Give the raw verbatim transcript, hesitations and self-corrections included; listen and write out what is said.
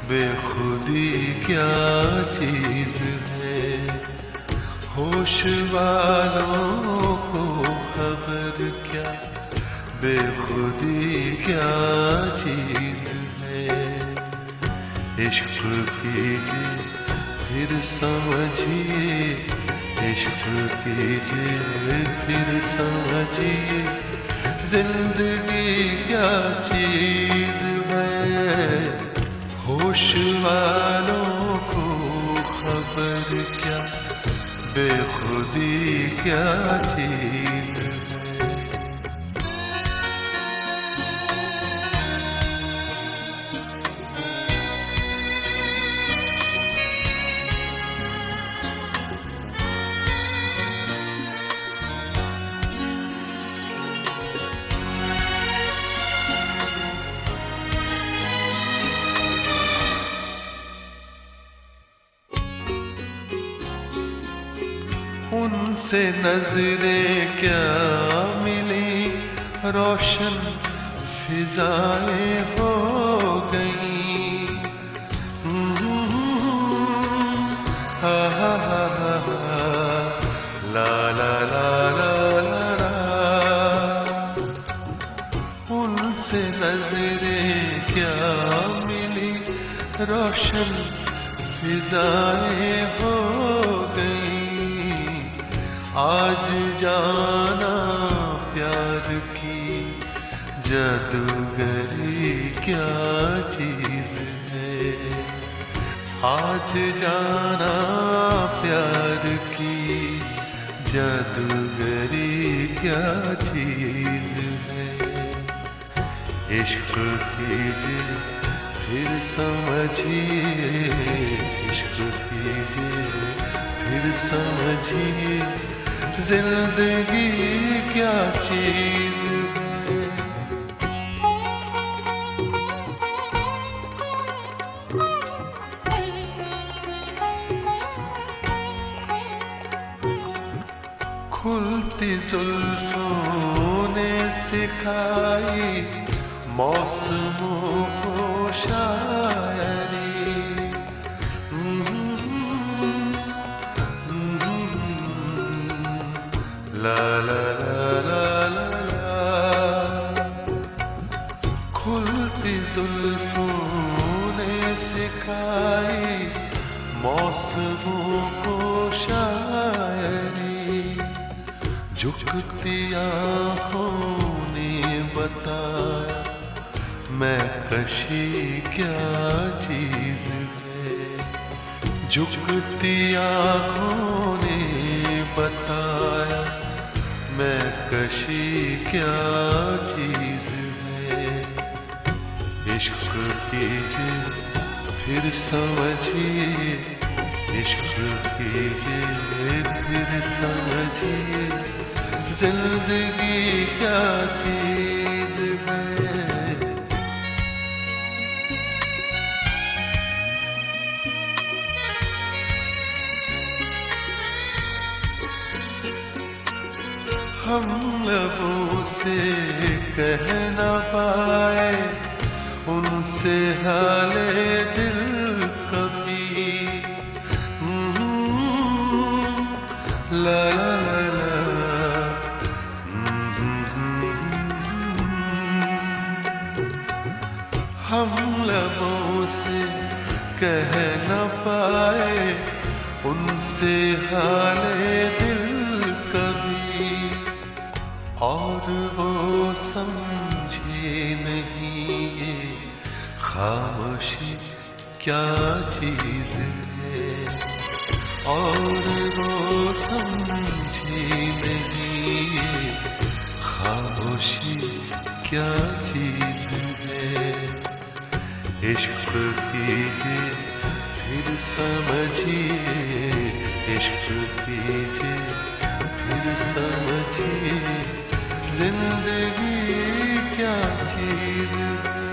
बेखुदी क्या चीज है, होश वालों को खबर क्या, बेखुदी क्या चीज है। इश्क कीजिए फिर समझिए, इश्क कीजिए फिर समझिए, जिंदगी क्या चीज है, होश वालों को खबर क्या, बेखुदी क्या चीज है। उनसे नजरें क्या मिली, रोशन फिजाएं हो गई। हा हा हा हा ला ला ला ला ला ला। उनसे नजरें क्या मिली, रोशन फिजाएं हो गई। आज जाना प्यार की जादूगरी क्या चीज है, आज जाना प्यार की जादूगरी क्या चीज है। इश्क कीजिए फिर समझिए, इश्क कीजिए फिर समझिए, जिंदगी क्या चीज है। खुलती जुल्फों ने सिखाई मौसमों को शायरी। ला ला ला ला ला ला। खुलती जुल्फों ने सिखाई मौसमों को शायरी। झुकती आँखों ने बताया मैं कशी क्या चीज है, झुकती आँखों ने बताया मैं कशी क्या चीज है। इश्क कीजिए फिर समझिए, इश्क कीजिए फिर समझिए, जिंदगी क्या चीज है। हम लबों से कह न पाए उनसे हाले दिल कभी। ला ला ला ला। हम लबों से कह न पाए उनसे हाले दिल कभी, और वो समझे नहीं ये खामोशी क्या चीज है, और वो समझे नहीं ये खामोशी क्या चीज है। इश्क कीजिए फिर समझिए, इश्क कीजिए फिर समझिए, जिंदगी क्या चीज है।